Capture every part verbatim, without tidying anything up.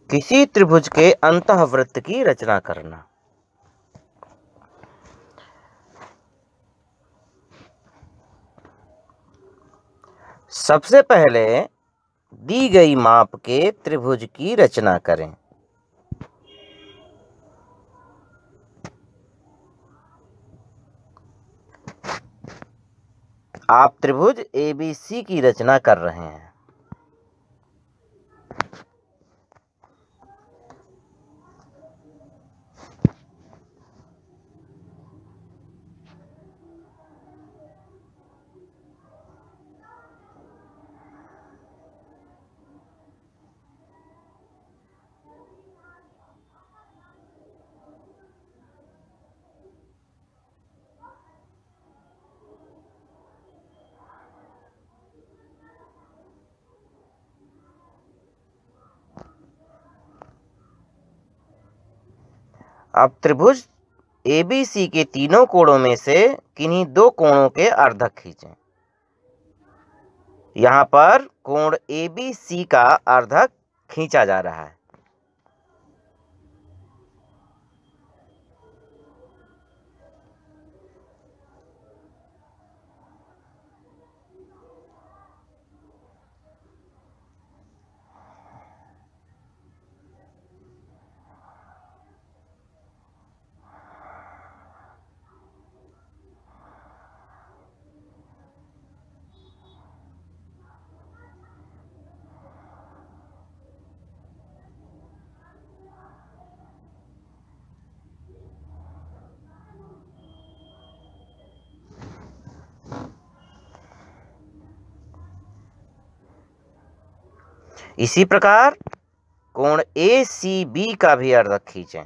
किसी त्रिभुज के अंतःवृत्त की रचना करना। सबसे पहले दी गई माप के त्रिभुज की रचना करें। आप त्रिभुज ए बी सी की रचना कर रहे हैं। अब त्रिभुज ए बी सी के तीनों कोणों में से किन्हीं दो कोणों के अर्धक खींचें। यहाँ पर कोण ए बी सी का अर्धक खींचा जा रहा है। इसी प्रकार कोण ए सी बी का भी अर्धक खींचें।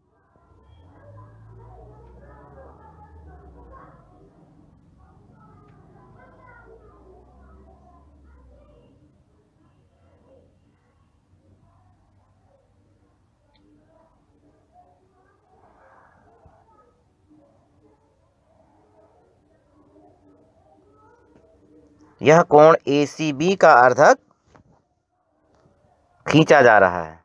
यह कोण ए सी बी का अर्धक खींचा जा रहा है।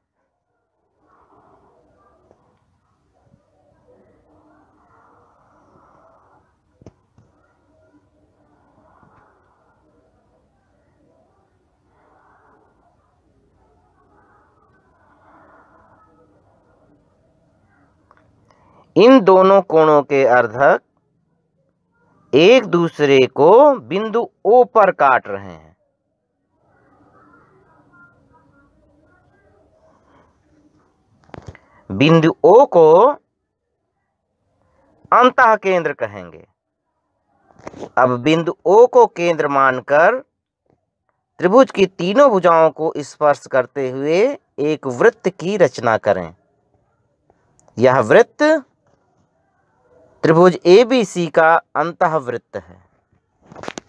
इन दोनों कोणों के अर्धक एक दूसरे को बिंदु O पर काट रहे हैं। बिंदु O को अंतः केंद्र कहेंगे। अब बिंदु O को केंद्र मानकर त्रिभुज की तीनों भुजाओं को स्पर्श करते हुए एक वृत्त की रचना करें। यह वृत्त त्रिभुज ए बी सी का अंतःवृत्त है।